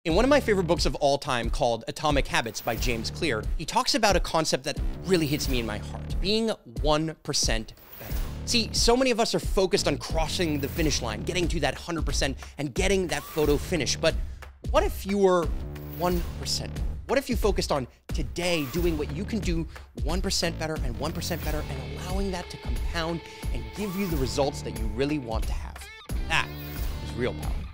In one of my favorite books of all time called Atomic Habits by James Clear, he talks about a concept that really hits me in my heart, being 1% better. See, so many of us are focused on crossing the finish line, getting to that 100% and getting that photo finished. But what if you were 1%? What if you focused on today doing what you can do 1% better and 1% better and allowing that to compound and give you the results that you really want to have? That is real power.